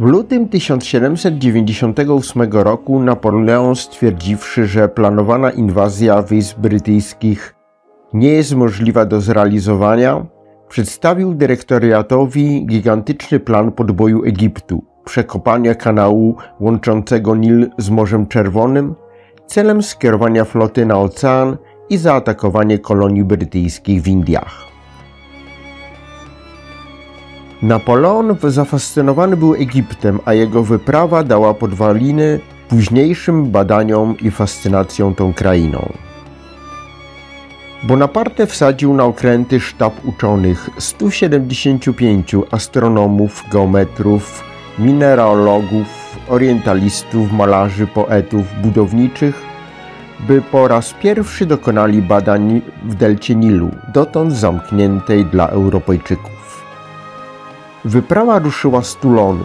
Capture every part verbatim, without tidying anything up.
W lutym tysiąc siedemset dziewięćdziesiątego ósmego roku Napoleon, stwierdziwszy, że planowana inwazja wojsk brytyjskich nie jest możliwa do zrealizowania, przedstawił dyrektoriatowi gigantyczny plan podboju Egiptu, przekopania kanału łączącego Nil z Morzem Czerwonym, celem skierowania floty na ocean i zaatakowanie kolonii brytyjskich w Indiach. Napoleon zafascynowany był Egiptem, a jego wyprawa dała podwaliny późniejszym badaniom i fascynacją tą krainą. Bonaparte wsadził na okręty sztab uczonych, stu siedemdziesięciu pięciu astronomów, geometrów, mineralogów, orientalistów, malarzy, poetów, budowniczych, by po raz pierwszy dokonali badań w delcie Nilu, dotąd zamkniętej dla Europejczyków. Wyprawa ruszyła z Toulonu.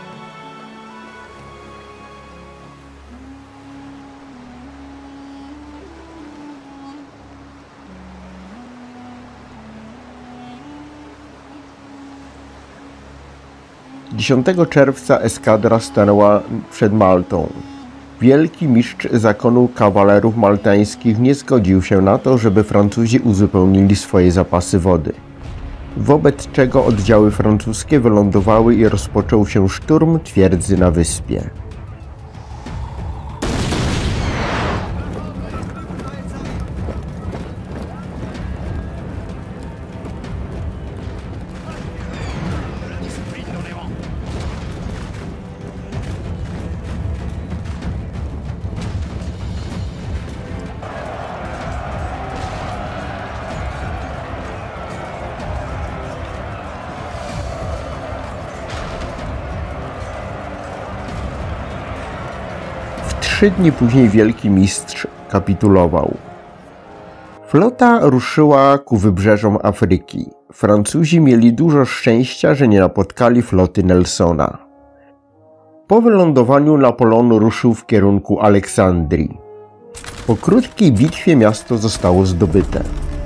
dziesiątego czerwca eskadra stanęła przed Maltą. Wielki mistrz zakonu kawalerów maltańskich nie zgodził się na to, żeby Francuzi uzupełnili swoje zapasy wody, wobec czego oddziały francuskie wylądowały i rozpoczął się szturm twierdzy na wyspie. Trzy dni później wielki mistrz kapitulował. Flota ruszyła ku wybrzeżom Afryki. Francuzi mieli dużo szczęścia, że nie napotkali floty Nelsona. Po wylądowaniu Napoleon ruszył w kierunku Aleksandrii. Po krótkiej bitwie miasto zostało zdobyte.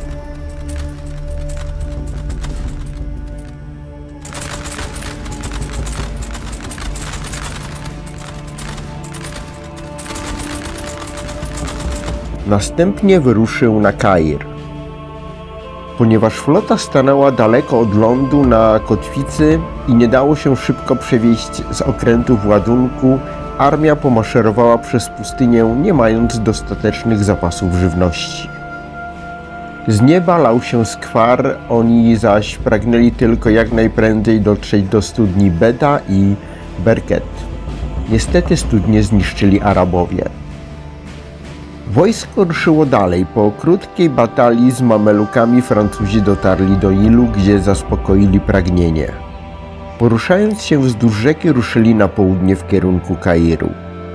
Następnie wyruszył na Kair. Ponieważ flota stanęła daleko od lądu na kotwicy i nie dało się szybko przewieźć z okrętów ładunku, armia pomaszerowała przez pustynię, nie mając dostatecznych zapasów żywności. Z nieba lał się skwar, oni zaś pragnęli tylko jak najprędzej dotrzeć do studni Beda i Berket. Niestety studnie zniszczyli Arabowie. Wojsko ruszyło dalej. Po krótkiej batalii z Mamelukami Francuzi dotarli do Nilu, gdzie zaspokoili pragnienie. Poruszając się wzdłuż rzeki, ruszyli na południe w kierunku Kairu.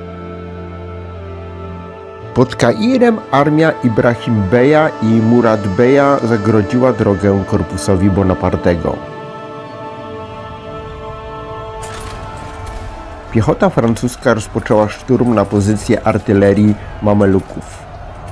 Pod Kairem armia Ibrahim Beja i Murad Beja zagrodziła drogę korpusowi Bonapartego. Piechota francuska rozpoczęła szturm na pozycję artylerii Mameluków.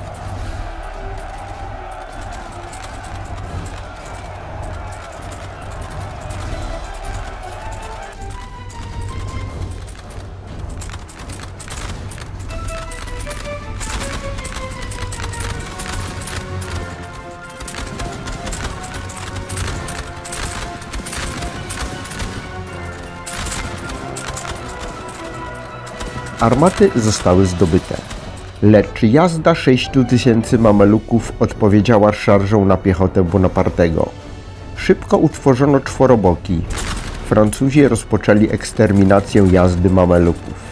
Armaty zostały zdobyte, lecz jazda sześciu tysięcy Mameluków odpowiedziała szarżą na piechotę Bonapartego. Szybko utworzono czworoboki. Francuzi rozpoczęli eksterminację jazdy Mameluków.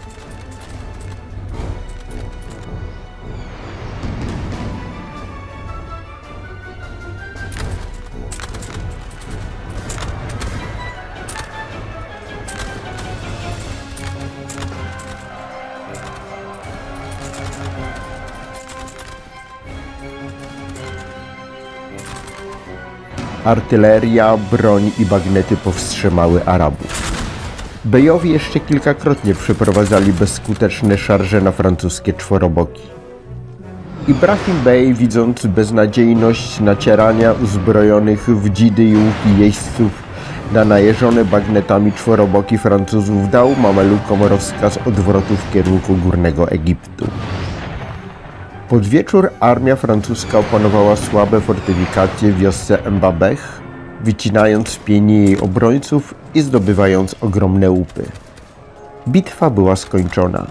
Artyleria, broń i bagnety powstrzymały Arabów. Bejowie jeszcze kilkakrotnie przeprowadzali bezskuteczne szarże na francuskie czworoboki. Ibrahim Bey, widząc beznadziejność nacierania uzbrojonych w dzidy i łuki jeźdźców, na najeżone bagnetami czworoboki Francuzów dał Mamelukom rozkaz odwrotu w kierunku Górnego Egiptu. Pod wieczór armia francuska opanowała słabe fortyfikacje w wiosce Mbabeh, wycinając z pieni jej obrońców i zdobywając ogromne łupy. Bitwa była skończona.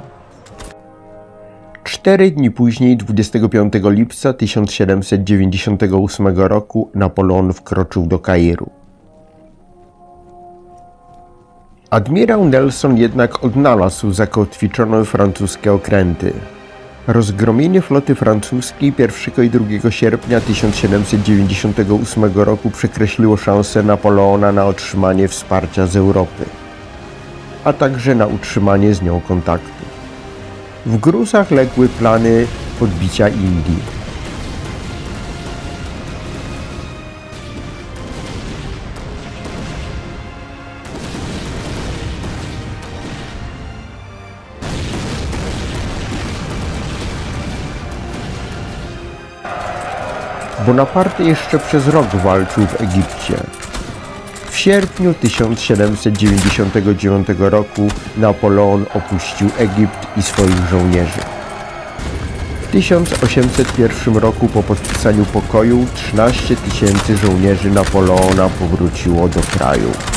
Cztery dni później, dwudziestego piątego lipca tysiąc siedemset dziewięćdziesiątego ósmego roku, Napoleon wkroczył do Kairu. Admirał Nelson jednak odnalazł zakotwiczone francuskie okręty. Rozgromienie floty francuskiej pierwszego i drugiego sierpnia tysiąc siedemset dziewięćdziesiątego ósmego roku przekreśliło szanse Napoleona na otrzymanie wsparcia z Europy, a także na utrzymanie z nią kontaktu. W gruzach legły plany podbicia Indii. Bonaparte jeszcze przez rok walczył w Egipcie. W sierpniu tysiąc siedemset dziewięćdziesiątego dziewiątego roku Napoleon opuścił Egipt i swoich żołnierzy. W tysiąc osiemset pierwszym roku po podpisaniu pokoju trzynaście tysięcy żołnierzy Napoleona powróciło do kraju.